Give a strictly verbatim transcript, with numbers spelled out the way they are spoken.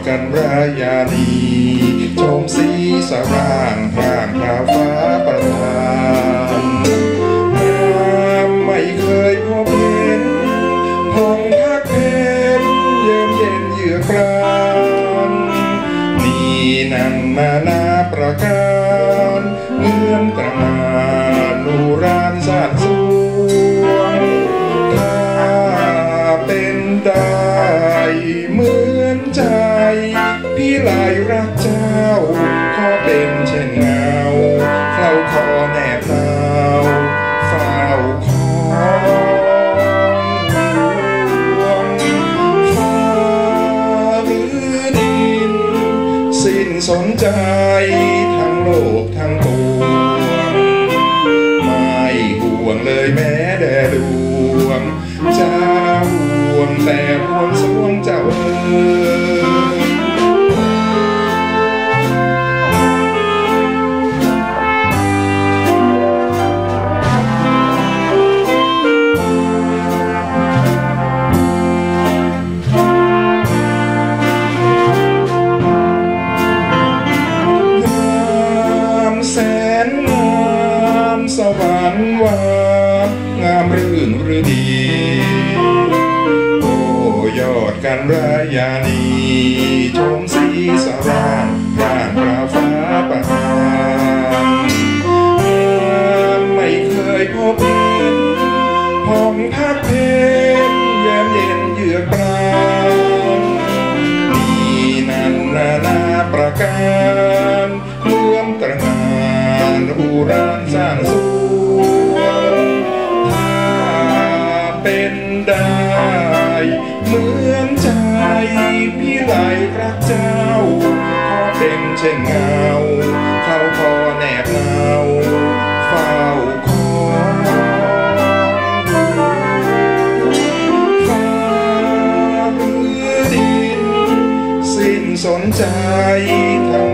กันรายานีชมสีสร่างร่างพระฟ้าประทานน้ำไม่เคยพบเห็นห้องพักเพนเยือกเย็นเยือกกรานนี่นั่นนานาประการเงื่อนตระหง่านนูรานสานสวงถ้าเป็นได้เหมือนใจพี่ลายรักเจ้าขอเป็นเช่นเงาเฝ้าคอแนบหนาวเฝ้าคองฟ้าหรือดินสิ้นสนใจทั้งโลกทั้งปวงไม่ห่วงเลยแม้แดดดวงจะห่วงแต่ห่วงสวงเจ้าเอ๋ยแสนงามสวรรค์วางามรื่นฤดีโอ้ยอดกันรายานีชมสีสร่างร่างพระฟ้าประทานไม่เคยพบเห็นห้องพักเพนแย้มเย็นเยือกปราณนี่นั่นนานาประการเลื่อมตระหง่านอุรานสร้างสวงถ้าเป็นได้เหมือนใจพี่ไหลรักเจ้าขอเป็นเช่นเงาเข้าคอแนบหนาวเฝ้าคอยฟ้าหรือดินสิ้นสนใจทั้ง